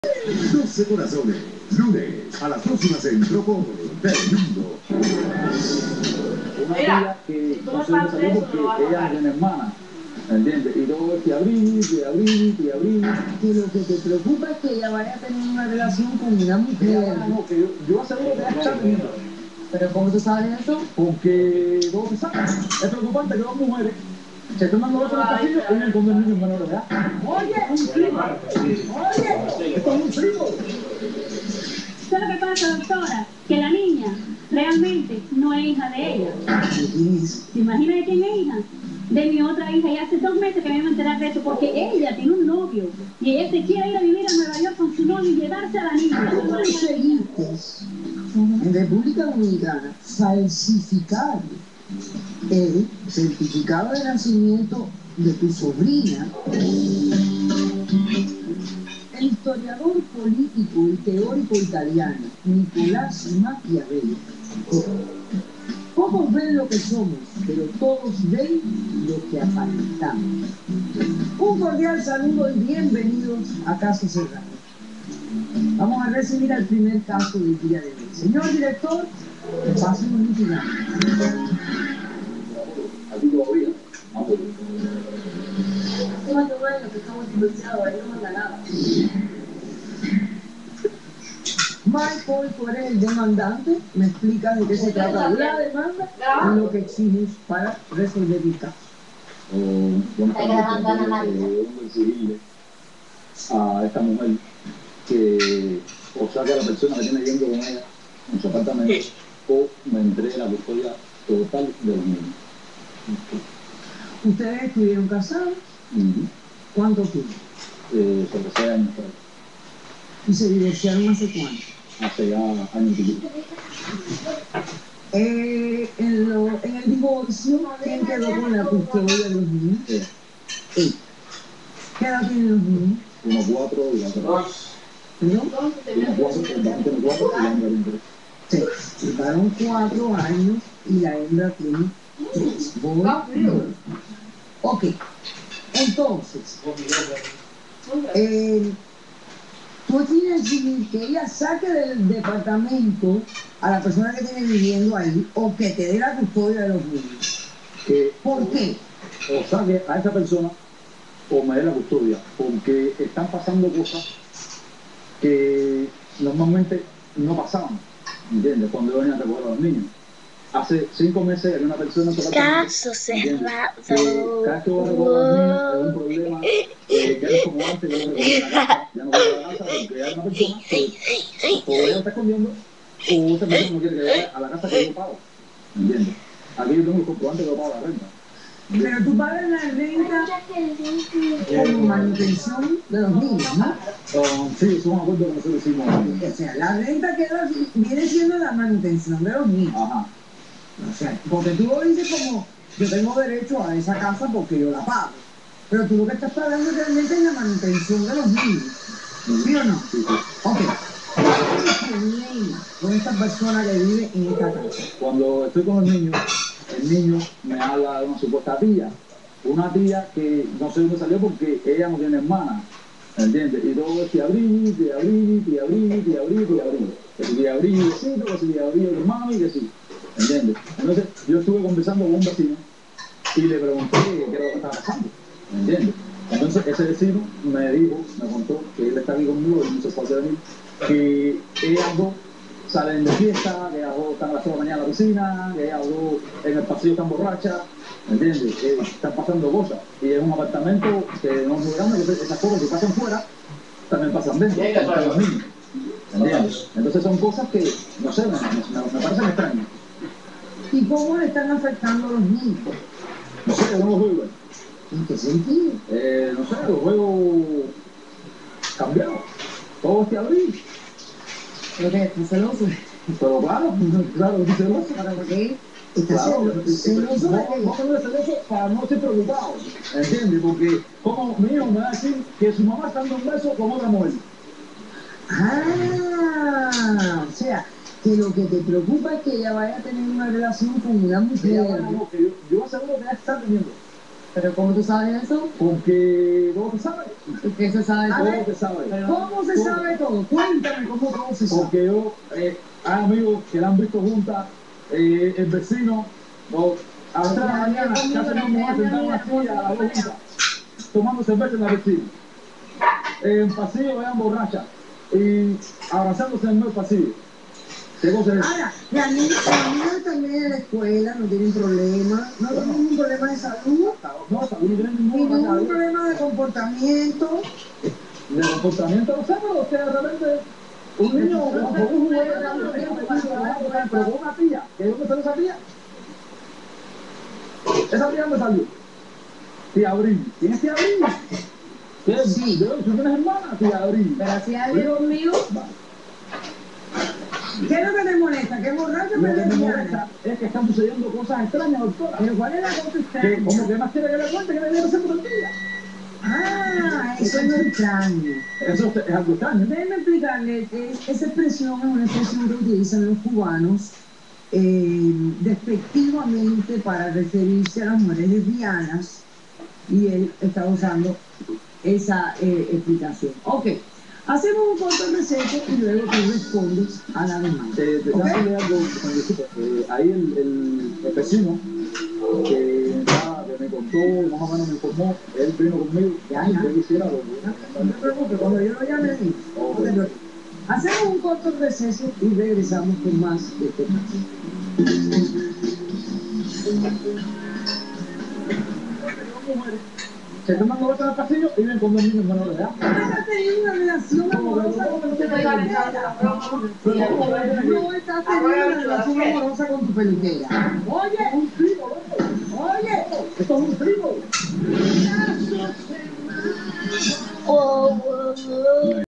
12 corazones, lunes a las próximas Centro por Telemundo. Una tía que no se me salió porque ella es una hermana, ¿entiendes? Y todo es que abrí. Que lo que te preocupa es que ella vaya a tener una relación con una mujer. No, que yo aseguro que ella está teniendo. ¿Pero cómo tú sabes eso? Porque todo se sabe. Es preocupante que dos mujeres se están dando besos en el pasillo y vienen con dos niños menores de edad. Oye, Esto es un frío. ¿Sabes lo que pasa, doctora? Que la niña realmente no es hija de ella. ¿Se imagina de quién es hija? De mi otra hija. Y hace 2 meses que me iba a enterar de eso porque ella tiene un novio. Y ella se quiere ir a vivir a Nueva York con su novio y llevarse a la niña. ¿cómo conseguiste en República Dominicana falsificar el certificado de nacimiento de tu sobrina? El historiador político y teórico italiano Nicolás Maquiavelo. Pocos ven lo que somos, pero todos ven lo que aparentamos. Un cordial saludo y bienvenidos a Caso Cerrado. Vamos a recibir al primer caso del día de hoy. Señor director, pase un litigante. Aquí todavía. ¿Cuánto bueno que estamos divorciados? Ahí no manda nada. Michael, tú eres el demandante. ¿Me explicas de qué se trata la demanda y lo que exiges para resolver el caso? Buenas tardes. Yo exigirle a esta mujer que o saque a la persona que tiene yendo con ella en su apartamento o me entregue la custodia total de los niños. ¿Ustedes estuvieron casados? ¿Cuánto tiempo? Sobre 6 años. ¿Y se divorciaron hace cuánto? Hace ya años y pico. En el divorcio, ¿quién quedó con la custodia de los niños? Él. ¿Qué edad tienen los niños? Uno 4 y la otra 2. ¿No? Uno 4, el varón tiene 4 y la hembra tiene 3. Sí, llevaron 4 años y la hembra tiene 3. Ok, entonces, tú tienes que exigir que ella saque del departamento a la persona que tiene viviendo ahí o que te dé la custodia de los niños. ¿Por qué? O saque a esa persona o me dé la custodia, porque están pasando cosas que normalmente no pasaban, ¿entiendes? Cuando yo venía a recoger a los niños. Hace 5 meses había una persona que Caso cerrado. cada vez que voy a recoger a los niños es un problema, ya no es como antes, que yo recogía la casa, ya no voy a la casa porque hay una persona que o ella está escondiendo o esa persona no quiere que vaya a la casa que yo pago, ¿entiendes? Aquí yo tengo el comprobante que yo pago la renta. Pero tú pagas la renta como manutención de los niños, ¿no? Sí, es un acuerdo que nosotros hicimos. O sea, la renta viene siendo la manutención de los niños. Ajá. O sea, porque tú lo dices como, yo tengo derecho a esa casa porque yo la pago. Pero tú lo que estás pagando realmente es la manutención de los niños. ¿Sí o no? Sí. Ok. ¿Cuál es el problema con esta persona que vive en esta casa? Cuando estoy con el niño me habla de una supuesta tía. Una tía que no sé dónde salió porque ella no tiene hermana. ¿Entiendes? Y todo es que abrí. Que si abrí besito, que si abrí el hermano y que sí. ¿Entiendes? Entonces yo estuve conversando con un vecino y le pregunté qué era lo que estaba pasando. ¿Entiendes? Entonces ese vecino me contó que él está aquí conmigo y no se puede venir, que ellas dos salen de fiesta, que ellas dos están a las 8 de la mañana en la piscina, que ellas dos en el pasillo están borrachas, ¿entiendes? Están pasando cosas. Y es un apartamento que no es muy grande, que esas cosas que pasan fuera también pasan dentro, están los niños. ¿Entiendes? Entonces son cosas que, no sé, me parecen extrañas. ¿Y cómo le están afectando a los niños? No sé, yo no los veo. ¿En qué sentido? No sé, los juegos cambiaron. Todo este abril. ¿Pero qué? ¿Estás celoso? Pero claro, estoy celoso. ¿Para qué? ¿Estás Claro, celoso de qué? no me celoso para no estar preocupado. ¿Entiendes? Porque como mi hijo me va a decir que su mamá está dando un beso con otra mujer. Ah, o sea, que lo que te preocupa es que ella vaya a tener una relación con una mujer. Yo aseguro que ella está teniendo. ¿Pero cómo tú sabes eso? Porque todo se sabe. ¿Y qué se sabe? Todo se sabe. ¿Cómo se sabe todo? Cuéntame cómo todo se sabe. Porque yo, hay amigos que la han visto juntas, el vecino, a las 3 de la mañana, casi no me va a sentar en una silla a la junta, tomando cerveza en la vecina. En pasillo vean borrachas y abrazándose en el pasillo. ¿Qué cosa es eso? Ahora, las niñas también en la escuela no tienen problemas, no tienen ningún problema de salud, No, salud no tiene ni ningún ningún problema de comportamiento. de comportamiento, no sé, pero que de repente un niño con un juguete pero con una tía, ¿que dónde salió esa tía? ¿Esa tía dónde salió? Tía Abril. ¿Quién es tía Abril? ¿Qué? Sí. ¿Tú tienes hermana? Tía Abril. Gracias a Dios mío. ¿Qué es lo que te molesta? ¿Qué borracho Lo me que me desviana? molesta es que están sucediendo cosas extrañas, doctora. ¿Pero cuál es la cosa ¿Cómo extraña? que más quiere que le cuente que me viene haciendo el día? Ah, eso es extraño. Eso es algo extraño. Déjenme explicarle que esa expresión es una expresión que utilizan los cubanos despectivamente para referirse a las mujeres lesbianas, y él está usando esa explicación. Ok, hacemos un corto receso y luego tú respondes a la demanda. Te ¿Ok? tengo que leer algo, ahí el vecino que me contó, más o menos me informó, él vino conmigo, Ya. yo quisiera lo No te preocupes, cuando yo lo llame, no te preocupes. Hacemos un corto receso y regresamos con más de este caso. se toman vueltas al pasillo y ven con dos niños menores de edad. Has tenido una relación amorosa con tu peluquera. No estás teniendo una relación amorosa con tu peluquera. Oye, un primo, Oye, esto es un primo. caso